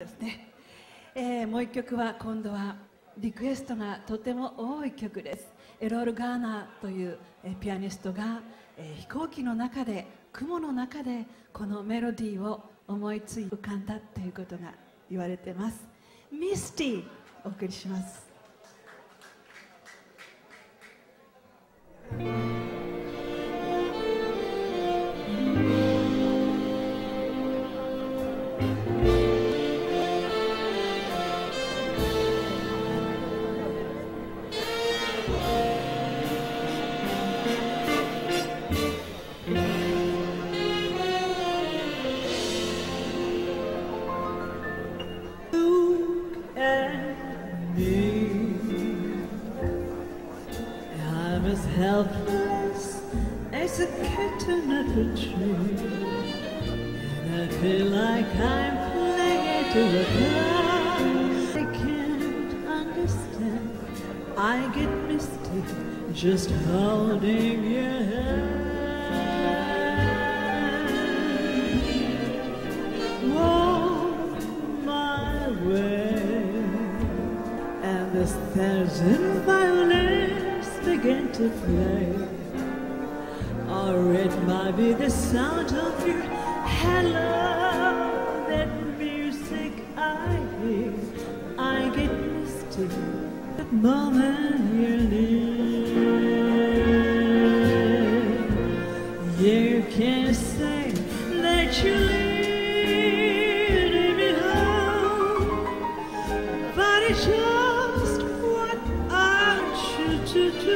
ですね。もう一曲は今度はリクエストがとても多い曲です。エロール・ガーナーというピアニストが飛行機の中で雲の中でこのメロディーを思いついて浮かんだということが言われています。ミスティお送りします。 I'm as helpless as a kitten at a tree, and I feel like I'm clinging to the ground. I can't understand, I get misty just holding your hand. Walk my way, and the stars and violins begin to play, or it might be the sound of your hello, that music I hear. I get misty the moment you leave. You can say that you leave me home, but it's just what I choose to do.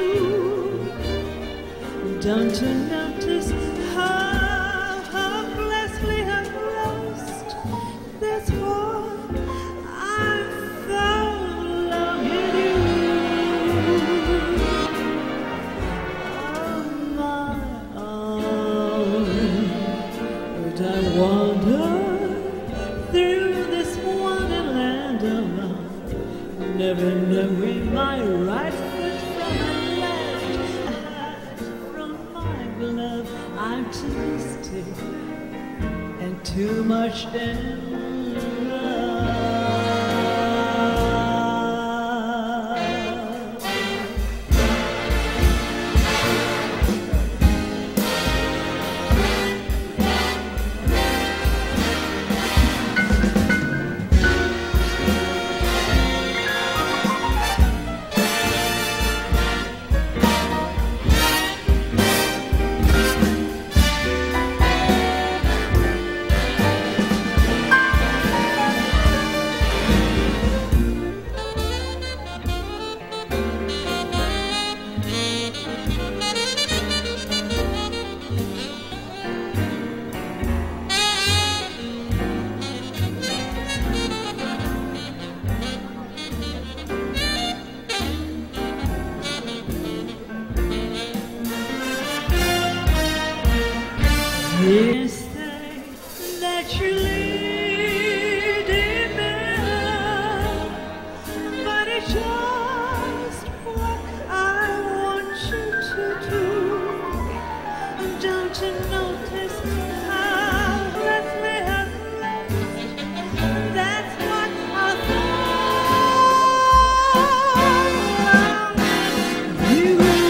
Don't you notice how hopelessly I'm lost? That's why I'm so longing you. On my own, would I wander through this wonderland alone, never knowing my right foot from my left, from my love. I'm too misty and too much in love. You say that you're leading me on, but it's just what I want you to do. Don't you notice how restless I'm lost? That's what I thought. You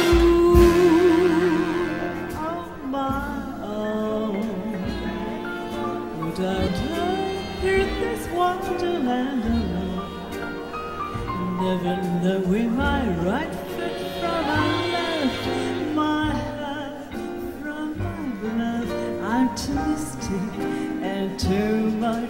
are my own. Would I die through this wonderland alone, never knowing my right foot from my left, my heart from my love? I'm too misty and too much